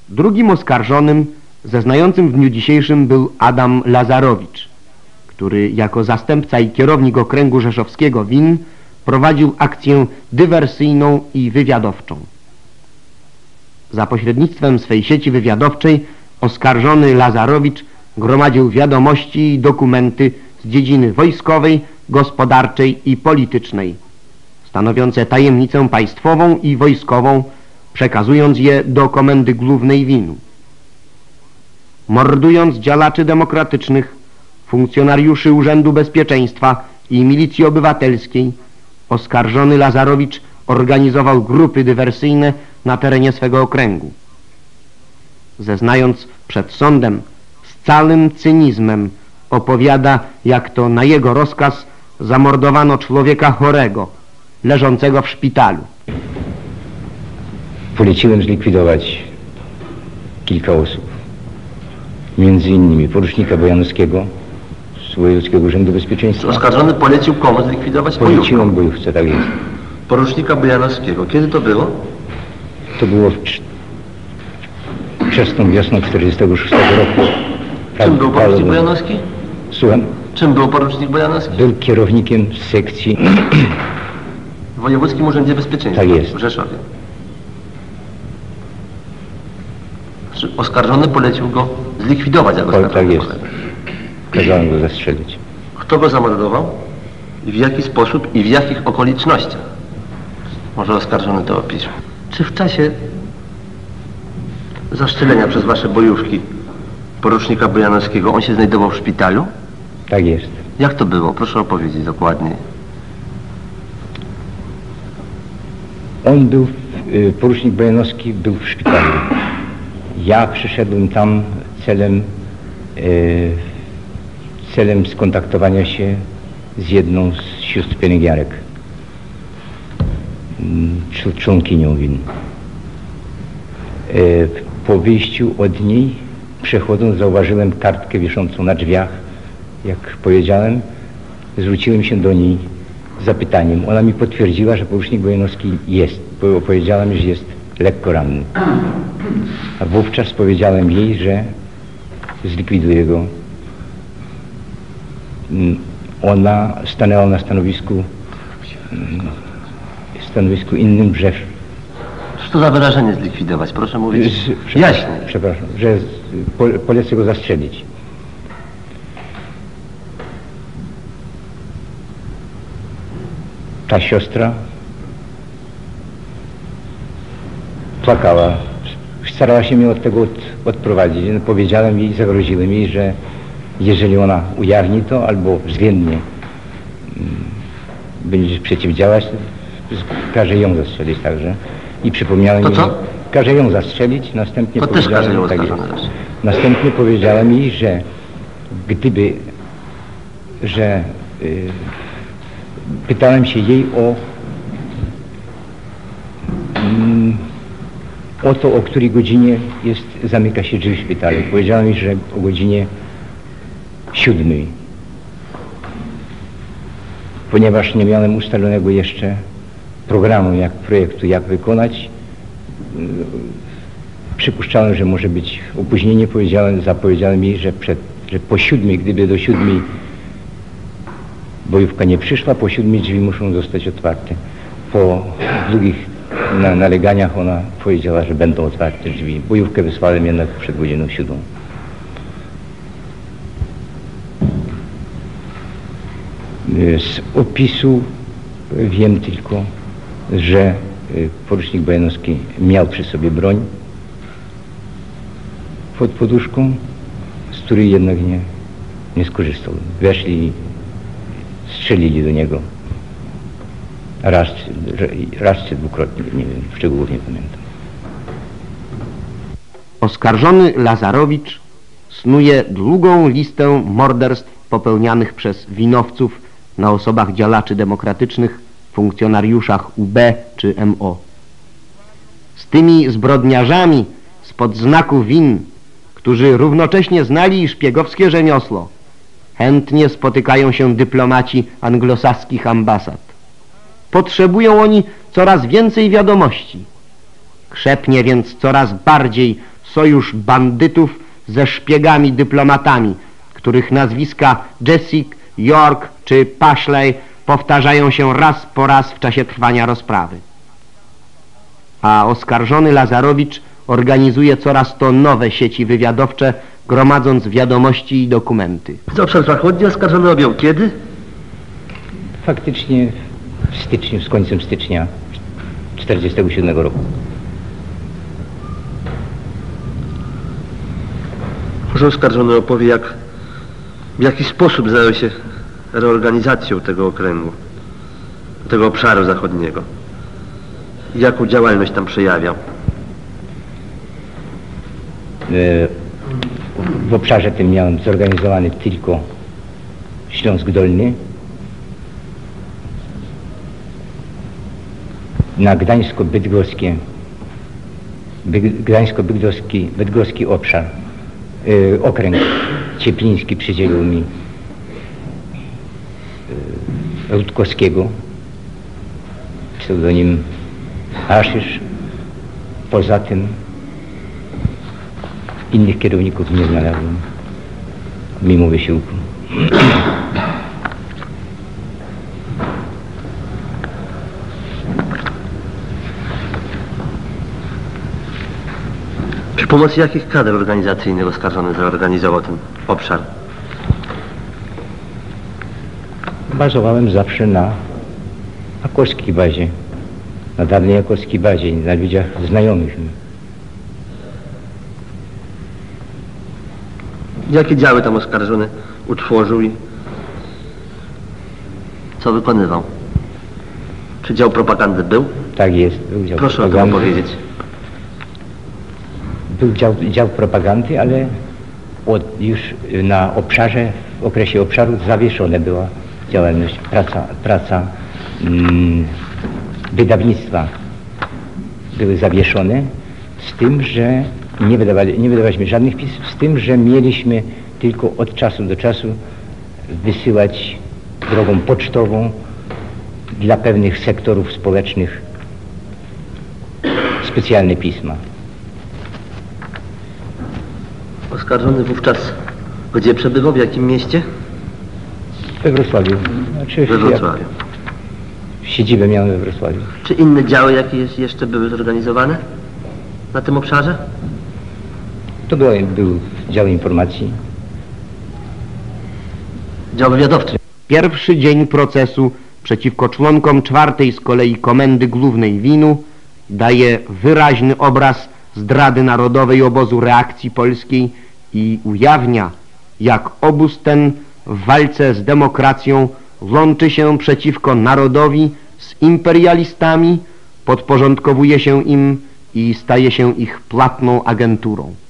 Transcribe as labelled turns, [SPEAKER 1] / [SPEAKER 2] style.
[SPEAKER 1] Drugim oskarżonym zeznającym w dniu dzisiejszym był Adam Lazarowicz, który jako zastępca i kierownik okręgu rzeszowskiego WIN prowadził akcję dywersyjną i wywiadowczą. Za pośrednictwem swej sieci wywiadowczej oskarżony Lazarowicz gromadził wiadomości i dokumenty z dziedziny wojskowej, gospodarczej i politycznej, stanowiące tajemnicę państwową i wojskową, przekazując je do Komendy Głównej WIN-u. Mordując działaczy demokratycznych, funkcjonariuszy Urzędu Bezpieczeństwa i Milicji Obywatelskiej, oskarżony Lazarowicz organizował grupy dywersyjne na terenie swego okręgu. Zeznając przed sądem, z całym cynizmem opowiada, jak to na jego rozkaz zamordowano człowieka chorego, leżącego w szpitalu.
[SPEAKER 2] Poleciłem zlikwidować kilka osób. Między innymi porucznika Bojanowskiego z Wojewódzkiego Urzędu Bezpieczeństwa.
[SPEAKER 3] Oskarżony polecił komu zlikwidować?
[SPEAKER 2] Poleciłem bojówce, tak jest.
[SPEAKER 3] Porucznika Bojanowskiego. Kiedy to było?
[SPEAKER 2] To było wczesną wiosną 46 roku.
[SPEAKER 3] Czym był porucznik Bojanowski?
[SPEAKER 2] Słucham?
[SPEAKER 3] Czym był porucznik Bojanowski?
[SPEAKER 2] Był kierownikiem sekcji
[SPEAKER 3] w Wojewódzkim Urzędzie Bezpieczeństwa.
[SPEAKER 2] Tak jest.
[SPEAKER 3] W Rzeszowie. Oskarżony polecił go zlikwidować, jak oskarżony.
[SPEAKER 2] Tak jest. Kazałem go zastrzelić.
[SPEAKER 3] Kto go zamordował? I w jaki sposób i w jakich okolicznościach? Może oskarżony to opisze. Czy w czasie zastrzelenia przez wasze bojówki porucznika Bojanowskiego on się znajdował w szpitalu?
[SPEAKER 2] Tak jest.
[SPEAKER 3] Jak to było? Proszę opowiedzieć dokładniej.
[SPEAKER 2] On był, porucznik Bojanowski był w szpitalu. Ja przyszedłem tam celem skontaktowania się z jedną z sióstr pielęgniarek, członkinią WIN. Po wyjściu od niej, przechodząc, zauważyłem kartkę wiszącą na drzwiach. Jak powiedziałem, zwróciłem się do niej z zapytaniem. Ona mi potwierdziła, że porucznik Bojanowski jest. Powiedziałem, że jest lekko ranny. A wówczas powiedziałem jej, że zlikwiduję go. Ona stanęła na stanowisku innym, że...
[SPEAKER 3] Co to za wyrażenie zlikwidować? Proszę mówić jaśniej.
[SPEAKER 2] Przepraszam, że polecę go zastrzelić. Ta siostra płakała. Starała się mnie od tego odprowadzić. Powiedziałem jej, zagroziłem jej, że jeżeli ona ujawni to albo względnie będzie przeciwdziałać, każę ją zastrzelić także. I przypomniałem
[SPEAKER 3] to
[SPEAKER 2] jej,
[SPEAKER 3] co?
[SPEAKER 2] każę ją zastrzelić, następnie
[SPEAKER 3] to
[SPEAKER 2] powiedziałem,
[SPEAKER 3] też
[SPEAKER 2] tak jest. Następnie powiedziałem jej, że gdyby, pytałem się jej o to, o której godzinie zamyka się drzwi w szpitalu. Powiedziałem jej, że o godzinie 7. Ponieważ nie miałem ustalonego jeszcze programu, projektu, jak wykonać, przypuszczałem, że może być opóźnienie. Zapowiedziałem jej, że po 7, gdyby do 7 bojówka nie przyszła, po 7 drzwi muszą zostać otwarte. Po długich naleganiach ona powiedziała, że będą otwarte drzwi. Bojówkę wysłałem jednak przed godziną 7. Z opisu wiem tylko, że porucznik Bojanowski miał przy sobie broń pod poduszką, z której jednak nie skorzystał. Weszli i strzelili do niego. Raz czy dwukrotnie, nie wiem, szczegółów nie pamiętam.
[SPEAKER 1] Oskarżony Lazarowicz snuje długą listę morderstw popełnianych przez winowców na osobach działaczy demokratycznych, funkcjonariuszach UB czy MO. Z tymi zbrodniarzami spod znaku WIN, którzy równocześnie znali i szpiegowskie rzemiosło, chętnie spotykają się dyplomaci anglosaskich ambasad. Potrzebują oni coraz więcej wiadomości. Krzepnie więc coraz bardziej sojusz bandytów ze szpiegami dyplomatami, których nazwiska Jessic, York czy Pashley powtarzają się raz po raz w czasie trwania rozprawy. A oskarżony Lazarowicz organizuje coraz to nowe sieci wywiadowcze, gromadząc wiadomości i dokumenty.
[SPEAKER 3] Obszar zachodni oskarżony objął kiedy?
[SPEAKER 2] Faktycznie w styczniu, z końcem stycznia 1947 roku.
[SPEAKER 3] Może oskarżony opowie, w jaki sposób zajął się reorganizacją tego okręgu, tego obszaru zachodniego. Jaką działalność tam przejawiał?
[SPEAKER 2] W obszarze tym miałem zorganizowany tylko Śląsk Dolny. Na Gdańsko-Bydgoski obszar, okręg ciepliński przydzielił mi Rutkowskiego, pseudonim Aszysz. Poza tym innych kierowników nie znalazłem, mimo wysiłku.
[SPEAKER 3] Przy pomocy jakich kadr organizacyjnych oskarżony zorganizował ten obszar?
[SPEAKER 2] Bazowałem zawsze na akowskiej bazie, na dawnej akowskiej bazie i na ludziach znajomych mi.
[SPEAKER 3] Jakie działy tam oskarżony utworzył i co wykonywał? Czy dział propagandy był?
[SPEAKER 2] Tak jest, był dział
[SPEAKER 3] Proszę
[SPEAKER 2] propagandy.
[SPEAKER 3] o tym opowiedzieć.
[SPEAKER 2] Był dział propagandy, ale już na obszarze, w okresie obszaru zawieszona była działalność, praca wydawnictwa były zawieszone, z tym, że nie wydawaliśmy żadnych pism, z tym, że mieliśmy tylko od czasu do czasu wysyłać drogą pocztową dla pewnych sektorów społecznych specjalne pisma.
[SPEAKER 3] Oskarżony wówczas gdzie przebywał? W jakim mieście?
[SPEAKER 2] We Wrocławiu. Znaczy,
[SPEAKER 3] We Wrocławiu.
[SPEAKER 2] Siedzibę miałem we Wrocławiu.
[SPEAKER 3] Czy inne działy jakie jeszcze były zorganizowane na tym obszarze?
[SPEAKER 2] To był dział informacji.
[SPEAKER 3] Dział wywiadowczy.
[SPEAKER 1] Pierwszy dzień procesu przeciwko członkom czwartej z kolei Komendy Głównej WIN-u daje wyraźny obraz zdrady narodowej obozu reakcji polskiej i ujawnia, jak obóz ten w walce z demokracją łączy się przeciwko narodowi z imperialistami, podporządkowuje się im i staje się ich płatną agenturą.